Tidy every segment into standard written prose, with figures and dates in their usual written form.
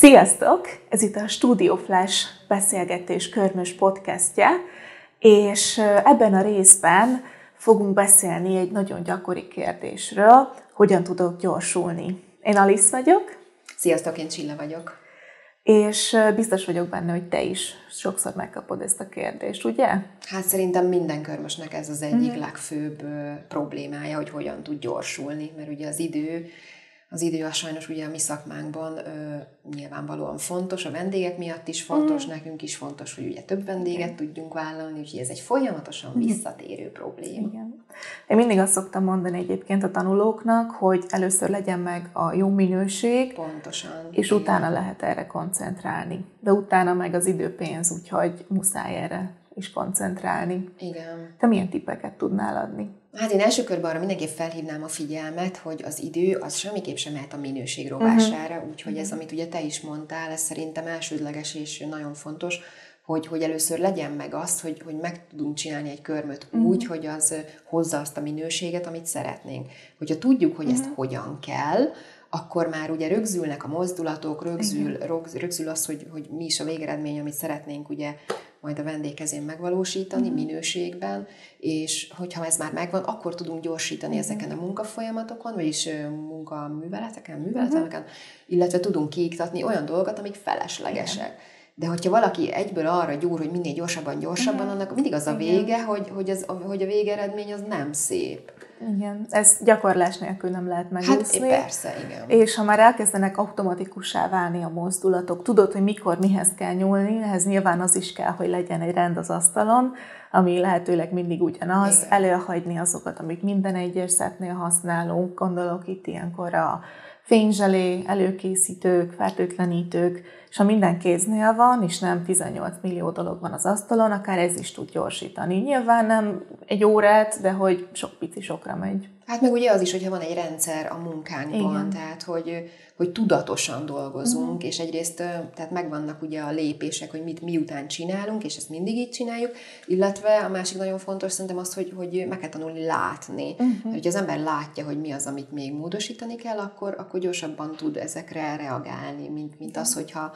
Sziasztok! Ez itt a Studio Flash beszélgetés körmös podcastje, és ebben a részben fogunk beszélni egy nagyon gyakori kérdésről, hogyan tudok gyorsulni. Én Alice vagyok. Sziasztok, én Csilla vagyok. És biztos vagyok benne, hogy te is sokszor megkapod ezt a kérdést, ugye? Hát szerintem minden körmösnek ez az egyik legfőbb problémája, hogy hogyan tud gyorsulni, mert ugye az idő az sajnos ugye a mi szakmánkban nyilvánvalóan fontos, a vendégek miatt is fontos, nekünk is fontos, hogy ugye több vendéget tudjunk vállalni, úgyhogy ez egy folyamatosan visszatérő probléma. Igen. Én mindig azt szoktam mondani egyébként a tanulóknak, hogy először legyen meg a jó minőség, pontosan, és utána lehet erre koncentrálni. De utána meg az időpénz, úgyhogy muszáj erre is koncentrálni. Igen. Te milyen tippeket tudnál adni? Hát én első körben arra mindenképp felhívnám a figyelmet, hogy az idő az semmiképp sem mehet a minőség rovására, úgyhogy ez, amit ugye te is mondtál, ez szerintem elsődleges és nagyon fontos, hogy először legyen meg azt, hogy meg tudunk csinálni egy körmöt úgy, hogy az hozza azt a minőséget, amit szeretnénk. Hogyha tudjuk, hogy ezt hogyan kell, akkor már ugye rögzülnek a mozdulatok, rögzül az, hogy mi is a végeredmény, amit szeretnénk ugye majd a vendég kezén megvalósítani minőségben, és hogyha ez már megvan, akkor tudunk gyorsítani ezeken a munkafolyamatokon, vagyis műveleteken, illetve tudunk kiiktatni olyan dolgokat, amik feleslegesek. De hogyha valaki egyből arra gyúr, hogy minél gyorsabban, annak mindig az a vége, hogy a végeredmény az nem szép. Igen, ez gyakorlás nélkül nem lehet megúszni. Hát persze, igen. És ha már elkezdenek automatikussá válni a mozdulatok, tudod, hogy mikor mihez kell nyúlni, ehhez nyilván az is kell, hogy legyen egy rend az asztalon, ami lehetőleg mindig ugyanaz, igen. Előhagyni azokat, amik minden egyes szettnél használunk, gondolok itt ilyenkor a fényzselé, előkészítők, fertőtlenítők, és ha minden kéznél van, és nem 18 millió dolog van az asztalon, akár ez is tud gyorsítani. Nyilván nem egy órát, de hogy sok pici sokra megy. Hát meg ugye az is, hogyha van egy rendszer a munkánkban, igen. Tehát hogy tudatosan dolgozunk, és egyrészt tehát megvannak ugye a lépések, hogy mit miután csinálunk, és ezt mindig így csináljuk, illetve a másik nagyon fontos szerintem az, hogy meg kell tanulni látni. Hogyha az ember látja, hogy mi az, amit még módosítani kell, akkor gyorsabban tud ezekre reagálni, mint az, hogyha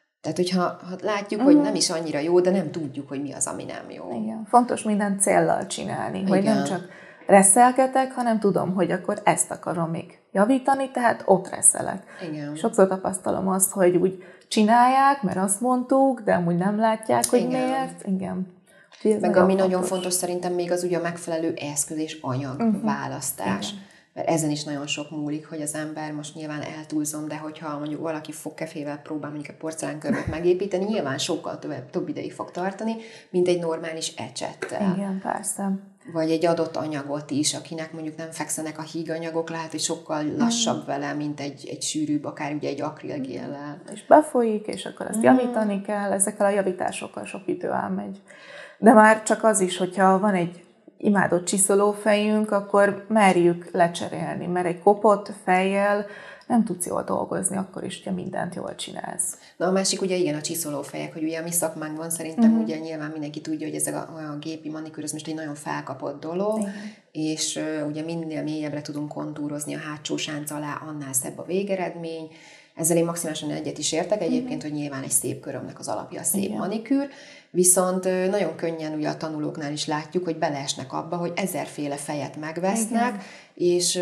látjuk, hogy nem is annyira jó, de nem tudjuk, hogy mi az, ami nem jó. Igen. Fontos mindent céllal csinálni, hogy nem csak reszelgetek, hanem tudom, hogy akkor ezt akarom még javítani, tehát ott reszelek. Igen. Sokszor tapasztalom azt, hogy úgy csinálják, mert azt mondtuk, de amúgy nem látják, hogy miért. Igen. Meg ami nagyon fontos szerintem még az ugye a megfelelő eszköz és anyag választás. Igen. Mert ezen is nagyon sok múlik, hogy az ember, most nyilván eltúlzom, de hogyha mondjuk valaki fogkefével próbál mondjuk a porcelánkörmöt megépíteni, nyilván sokkal több ideig fog tartani, mint egy normális ecsettel. Igen, persze. Vagy egy adott anyagot is, akinek mondjuk nem fekszenek a híganyagok, lehet, hogy sokkal lassabb vele, mint egy sűrűbb, akár ugye egy akrilgéllel. És befolyik, és akkor ezt javítani kell, ezekkel a javításokkal sok idő elmegy. De már csak az is, hogyha van egy imádott csiszolófejünk, akkor merjük lecserélni, mert egy kopott fejjel nem tudsz jól dolgozni, akkor is, hogyha mindent jól csinálsz. Na a másik ugye igen a csiszolófejek, hogy ugye a mi szakmánkban szerintem ugye nyilván mindenki tudja, hogy ez a gépi manikűr, ez most egy nagyon felkapott dolog, és ugye minél mélyebbre tudunk kontúrozni a hátsó sánc alá, annál szebb a végeredmény. Ezzel én maximálisan egyet is értek egyébként, hogy nyilván egy szép körömnek az alapja a szép manikűr, viszont nagyon könnyen ugye a tanulóknál is látjuk, hogy beleesnek abba, hogy ezerféle fejet megvesznek, és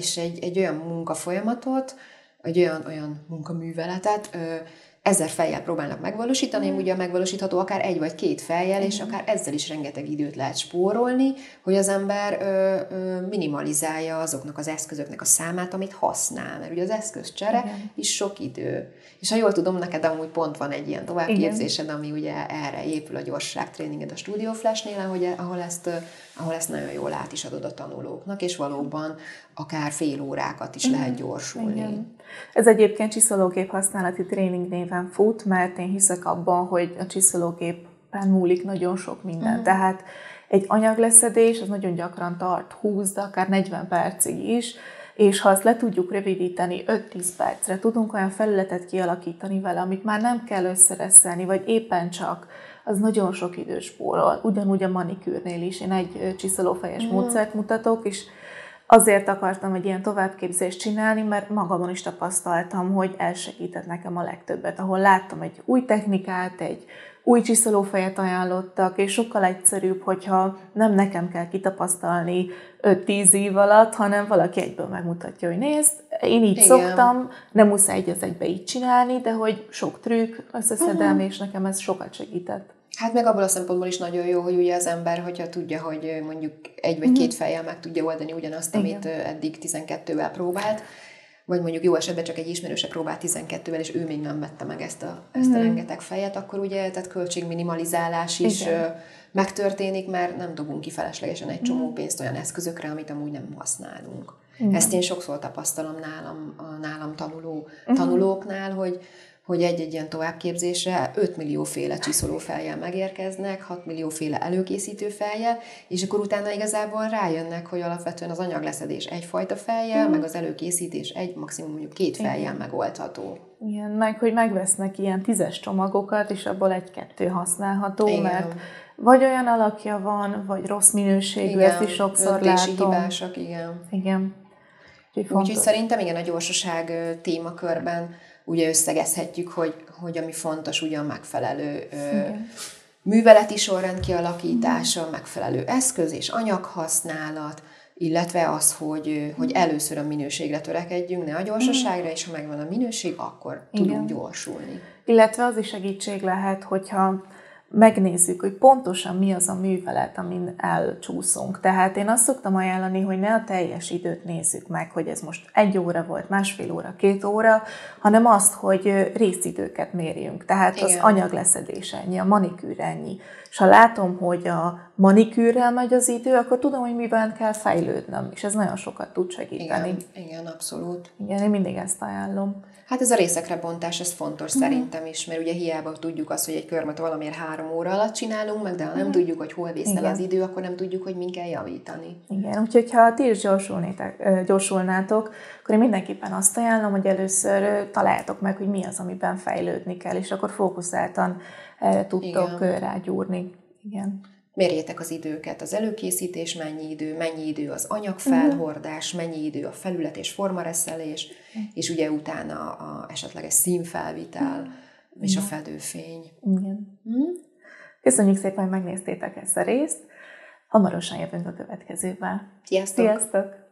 egy olyan munkafolyamatot, egy olyan munkaműveletet 1000 fejjel próbálnak megvalósítani, ugye megvalósítható akár 1 vagy 2 fejjel, és akár ezzel is rengeteg időt lehet spórolni, hogy az ember minimalizálja azoknak az eszközöknek a számát, amit használ, mert ugye az eszközcsere is sok idő. És ha jól tudom, neked amúgy pont van egy ilyen továbbképzésed, ami ugye erre épül a gyorsságtréninged a Studio Flash-nél, ahol ezt nagyon jól át is adod a tanulóknak, és valóban akár fél órákat is lehet gyorsulni. Igen. Ez egyébként csiszológép használati tréning néven fut, mert én hiszek abban, hogy a csiszológépen múlik nagyon sok minden. Tehát egy anyagleszedés az nagyon gyakran tart 20, de akár 40 percig is, és ha azt le tudjuk rövidíteni 5-10 percre, tudunk olyan felületet kialakítani vele, amit már nem kell összereszelni, vagy éppen csak, az nagyon sok időt spórol. Ugyanúgy a manikűrnél is. Én egy csiszolófejes módszert mutatok, és azért akartam egy ilyen továbbképzést csinálni, mert magamon is tapasztaltam, hogy elsegített nekem a legtöbbet, ahol láttam egy új technikát, egy új csiszolófejet ajánlottak, és sokkal egyszerűbb, hogyha nem nekem kell kitapasztalni 5-10 év alatt, hanem valaki egyből megmutatja, hogy nézd, én így szoktam, nem muszáj egy az egybe így csinálni, de hogy sok trükk, összeszedem, és nekem ez sokat segített. Hát meg abból a szempontból is nagyon jó, hogy ugye az ember, hogyha tudja, hogy mondjuk egy vagy két fejjel meg tudja oldani ugyanazt, amit eddig 12-vel próbált, vagy mondjuk jó esetben csak egy ismerőse próbált 12-vel, és ő még nem vette meg ezt a rengeteg fejet, akkor ugye tehát költségminimalizálás is megtörténik, mert nem dobunk ki feleslegesen egy csomó pénzt olyan eszközökre, amit amúgy nem használunk. Ezt én sokszor tapasztalom nálam tanulóknál, hogy egy ilyen továbbképzésre 5 millióféle csiszolófeljel megérkeznek, 6 millióféle előkészítő feljel, és akkor utána igazából rájönnek, hogy alapvetően az anyagleszedés egyfajta fejjel, meg az előkészítés maximum mondjuk 2 fejjel megoldható. Igen, meg hogy megvesznek ilyen 10-es csomagokat, és abból 1-2 használható, mert vagy olyan alakja van, vagy rossz minőségű, ezt is sokszor látom. Hibásak, Igen. Úgyhogy szerintem igen, a gyorsaság témakörben ugye összegezhetjük, hogy ami fontos, ugye a megfelelő műveleti sorrend kialakítása, megfelelő eszköz és anyaghasználat, illetve az, hogy először a minőségre törekedjünk, ne a gyorsaságra, és ha megvan a minőség, akkor tudunk gyorsulni. Illetve az is segítség lehet, hogyha megnézzük, hogy pontosan mi az a művelet, amin elcsúszunk. Tehát én azt szoktam ajánlani, hogy ne a teljes időt nézzük meg, hogy ez most 1 óra volt, 1,5 óra, 2 óra, hanem azt, hogy részidőket mérjünk. Tehát az anyagleszedés ennyi, a manikűr ennyi. És ha látom, hogy a manikűrrel megy az idő, akkor tudom, hogy miben kell fejlődnöm, és ez nagyon sokat tud segíteni. Igen, abszolút. Igen, én mindig ezt ajánlom. Hát ez a részekre bontás, ez fontos szerintem is, mert ugye hiába tudjuk azt, hogy egy körmöt valamiért 3 óra alatt csinálunk meg, de ha nem tudjuk, hogy hol vész el az idő, akkor nem tudjuk, hogy min kell javítani. Igen, úgyhogy ha ti is gyorsulnátok, akkor én mindenképpen azt ajánlom, hogy először találjátok meg, hogy mi az, amiben fejlődni kell, és akkor fókuszáltan erre tudtok rágyúrni. Igen. Mérjétek az időket, az előkészítés mennyi idő az anyagfelhordás, mennyi idő a felület és formareszelés, és ugye utána a esetleges színfelvitel és a fedőfény. Igen. Köszönjük szépen, hogy megnéztétek ezt a részt. Hamarosan jövünk a következővel. Sziasztok! Sziasztok!